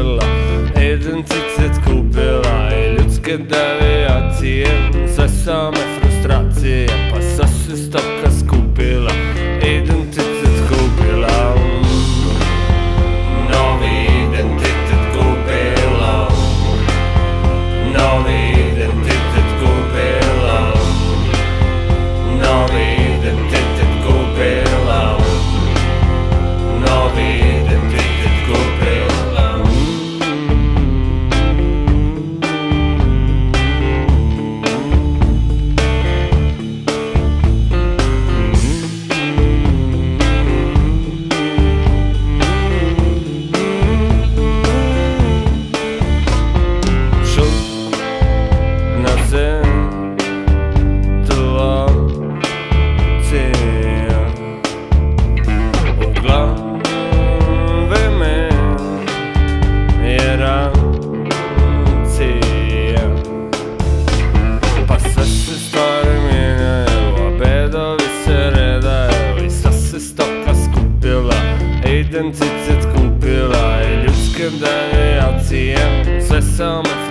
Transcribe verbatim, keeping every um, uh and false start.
skupila, identitet kupila i ljudske devijacije, sve same frustracije, pa sad se stoka skupila, identitet kupila. Novi identitet kupila, novi identitet kupila, novi identitet kupila, novi identitet kupila. Šut na situacija, u glavi me je racija, pa sve se stvari mijenjaju, a bedovi se redaju i sad se stoka skupila, identitet kupila i ljudske devijacije, sve same